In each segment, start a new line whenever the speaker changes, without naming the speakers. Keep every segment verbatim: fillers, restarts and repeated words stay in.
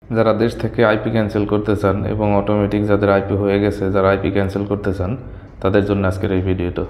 যারা দেশ থেকে আইপি ক্যান্সেল করতে চান এবং অটোমেটিক যাদের আইপি হয়ে গেছে, যারা আইপি ক্যান্সেল করতে চান, তাদের জন্য আজকের এই ভিডিওটা।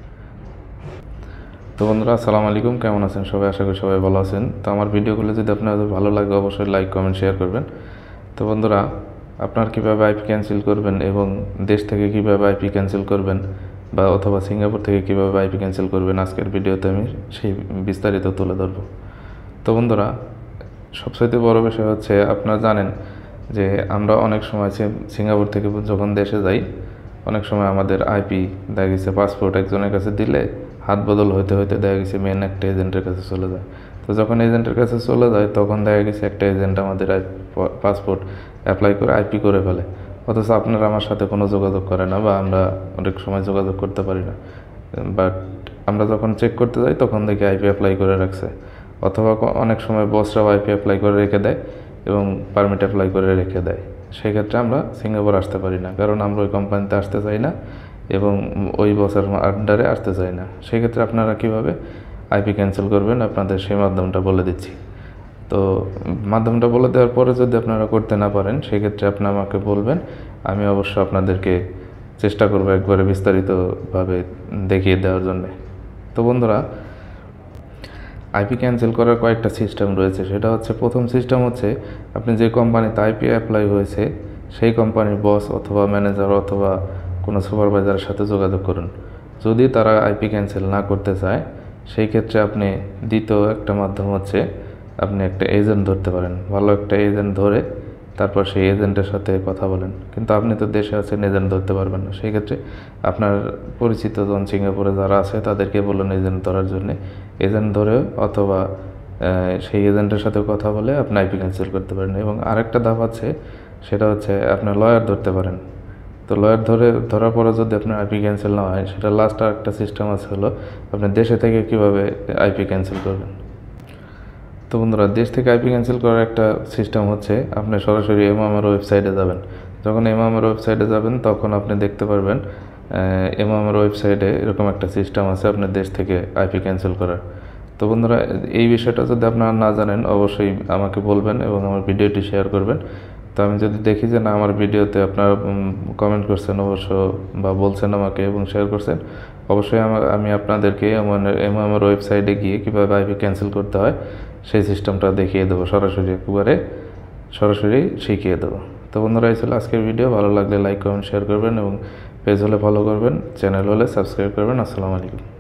তো বন্ধুরা, আসসালামু আলাইকুম, কেমন আছেন সবাই? আশা করি সবাই ভালো আছেন। তো আমার ভিডিওগুলো যদি আপনাদের ভালো লাগে অবশ্যই লাইক, কমেন্ট, শেয়ার করবেন। তো বন্ধুরা, আপনার কীভাবে আইপি ক্যান্সেল করবেন এবং দেশ থেকে কীভাবে আইপি ক্যান্সেল করবেন বা অথবা সিঙ্গাপুর থেকে কীভাবে আইপি ক্যান্সেল করবেন, আজকের ভিডিওতে আমি সেই বিস্তারিত তুলে ধরব। তো বন্ধুরা, সবচাইতে বড় বিষয় হচ্ছে আপনারা জানেন যে আমরা অনেক সময় সিঙ্গাপুর থেকে যখন দেশে যাই, অনেক সময় আমাদের আইপি দেখা গেছে পাসপোর্ট একজনের কাছে দিলে হাত বদল হইতে হইতে দেখা গেছে মেন একটা এজেন্টের কাছে চলে যায়। তো যখন এজেন্টের কাছে চলে যায় তখন দেখা গেছে একটা এজেন্ট আমাদের পাসপোর্ট অ্যাপ্লাই করে আইপি করে ফেলে, অথচ আপনারা আমার সাথে কোনো যোগাযোগ করে না বা আমরা অনেক সময় যোগাযোগ করতে পারি না। বাট আমরা যখন চেক করতে যাই তখন দেখি আইপি অ্যাপ্লাই করে রাখছে, অথবা অনেক সময় বসরাও আইপি অ্যাপ্লাই করে রেখে দেয় এবং পারমিট অ্যাপ্লাই করে রেখে দেয়। সেক্ষেত্রে আমরা সিঙ্গাপুর আসতে পারি না, কারণ আমরা ওই কোম্পানিতে আসতে চাই না এবং ওই বসের আন্ডারে আসতে চাই না। সেক্ষেত্রে আপনারা কীভাবে আইপি ক্যান্সেল করবেন আপনাদের সেই মাধ্যমটা বলে দিচ্ছি। তো মাধ্যমটা বলে দেওয়ার পরে যদি আপনারা করতে না পারেন, সেক্ষেত্রে আপনি আমাকে বলবেন, আমি অবশ্য আপনাদেরকে চেষ্টা করবো একবারে বিস্তারিতভাবে দেখিয়ে দেওয়ার জন্যে। তো বন্ধুরা, আইপি ক্যান্সেল করার কয়েকটা সিস্টেম রয়েছে। সেটা হচ্ছে, প্রথম সিস্টেম হচ্ছে আপনি যে কোম্পানিতে আইপি অ্যাপ্লাই হয়েছে সেই কোম্পানির বস অথবা ম্যানেজার অথবা কোনো সুপারভাইজারের সাথে যোগাযোগ করুন। যদি তারা আইপি ক্যান্সেল না করতে চায়, সেই ক্ষেত্রে আপনি দ্বিতীয় একটা মাধ্যম হচ্ছে আপনি একটা এজেন্ট ধরতে পারেন। ভালো একটা এজেন্ট ধরে তারপর সেই এজেন্টের সাথে কথা বলেন। কিন্তু আপনি তো দেশে আছেন, এজেন্ট ধরতে পারবেন না। সেই ক্ষেত্রে আপনার পরিচিত জন সিঙ্গাপুরে যারা আছে তাদেরকে বলুন এজেন্ট ধরার জন্যে। এজেন্ট ধরে অথবা সেই এজেন্টের সাথে কথা বলে আপনি আইপি ক্যান্সেল করতে পারেন। এবং আরেকটা ধাপ আছে, সেটা হচ্ছে আপনার লয়ার ধরতে পারেন। তো লয়ার ধরে ধরার পরে যদি আপনার আইপি ক্যান্সেল না হয়, সেটা লাস্ট আর একটা সিস্টেম আছে, হলো আপনি দেশে থেকে কীভাবে আইপি ক্যান্সেল করবেন। তো বন্ধুরা, দেশ থেকে আইপি ক্যান্সেল করার একটা সিস্টেম হচ্ছে আপনি সরাসরি এমআমের ওয়েবসাইটে যাবেন। যখন এমআমের ওয়েবসাইটে যাবেন তখন আপনি দেখতে পারবেন এমআমের ওয়েবসাইটে এরকম একটা সিস্টেম আছে আপনার দেশ থেকে আইপি ক্যান্সেল করার। তো বন্ধুরা, এই বিষয়টা যদি আপনারা না জানেন অবশ্যই আমাকে বলবেন এবং আমার ভিডিওটি শেয়ার করবেন। তো আমি যদি দেখি যে না, আমার ভিডিওতে আপনারা কমেন্ট করছেন অবশ্য বা বলছেন আমাকে এবং শেয়ার করছেন, অবশ্যই আমার আমি আপনাদেরকে এমআমের ওয়েবসাইটে গিয়ে কীভাবে আইপি ক্যান্সেল করতে হয় সেই সিস্টেমটা দেখিয়ে দেবো, সরাসরি একবারে সরাসরি শিখিয়ে দেবো। তো বন্ধুরা, এই ছিল আজকের ভিডিও। ভালো লাগলে লাইক, কমেন্ট, শেয়ার করবেন এবং পেজ হলে ফলো করবেন, চ্যানেল হলে সাবস্ক্রাইব করবেন। আসসালামু আলাইকুম।